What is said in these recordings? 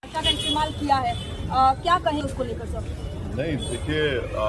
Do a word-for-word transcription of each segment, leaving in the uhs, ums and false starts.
भाषा का इस्तेमाल किया है, आ, क्या कहें उसको लेकर सर? नहीं, देखिए,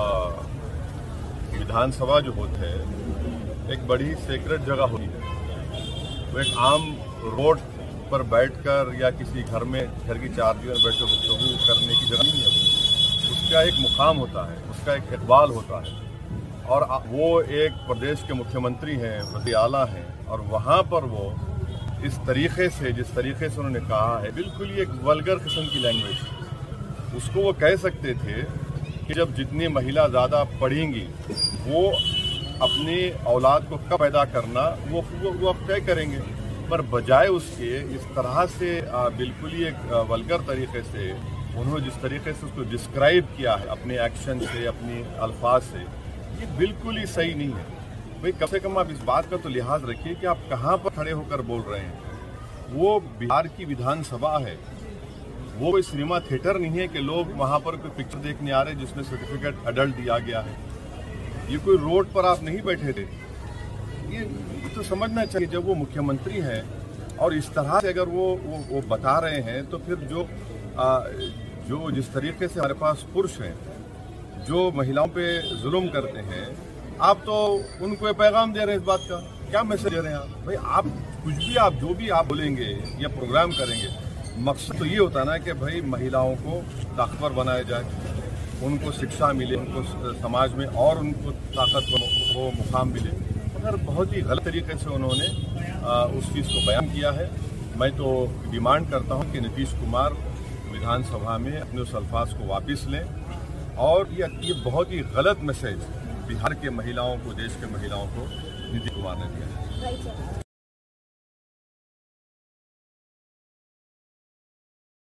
विधानसभा जो होते है एक बड़ी सीक्रेट जगह होती है। वो एक आम रोड पर बैठकर या किसी घर में घर की चारदीवार में बैठकर गुफ्तगू करने की जगह नहीं है। वो उसका एक मुकाम होता है, उसका एक इकबाल होता है, और वो एक प्रदेश के मुख्यमंत्री हैं, वज़ीर आला हैं, और वहाँ पर वो इस तरीके से जिस तरीके से उन्होंने कहा है, बिल्कुल ही एक वल्गर किस्म की लैंग्वेज। उसको वो कह सकते थे कि जब जितनी महिला ज़्यादा पढ़ेंगी वो अपनी औलाद को कब पैदा करना वो वो, वो अब तय करेंगे, पर बजाय उसके इस तरह से बिल्कुल ही एक वल्गर तरीके से उन्होंने जिस तरीके से उसको डिस्क्राइब किया है अपने एक्शन से, अपनी अल्फाज से, ये बिल्कुल ही सही नहीं है। भाई कम से कम आप इस बात का तो लिहाज रखिए कि आप कहाँ पर खड़े होकर बोल रहे हैं। वो बिहार की विधानसभा है, वो कोई सिनेमा थिएटर नहीं है कि लोग वहाँ पर कोई पिक्चर देखने आ रहे हैं जिसमें सर्टिफिकेट अडल्ट दिया गया है। ये कोई रोड पर आप नहीं बैठे थे। ये तो समझना चाहिए, जब वो मुख्यमंत्री हैं और इस तरह से अगर वो वो, वो बता रहे हैं, तो फिर जो आ, जो जिस तरीके से हमारे पास पुरुष हैं जो महिलाओं पे जुल्म करते हैं, आप तो उनको ये पैगाम दे रहे हैं। इस बात का क्या मैसेज दे रहे हैं आप? भाई आप कुछ भी, आप जो भी आप बोलेंगे या प्रोग्राम करेंगे, मकसद तो ये होता है ना कि भाई महिलाओं को ताकतवर बनाया जाए, उनको शिक्षा मिले, उनको समाज में और उनको ताकतवर को मुकाम मिले। मगर बहुत ही गलत तरीके से उन्होंने आ, उस चीज़ को बयान किया है। मैं तो डिमांड करता हूँ कि नीतीश कुमार विधानसभा में अपने उस अल्फाज को वापस लें, और ये ये बहुत ही गलत मैसेज बिहार के महिलाओं को, देश के महिलाओं को नीतीश कुमार ने दिया है।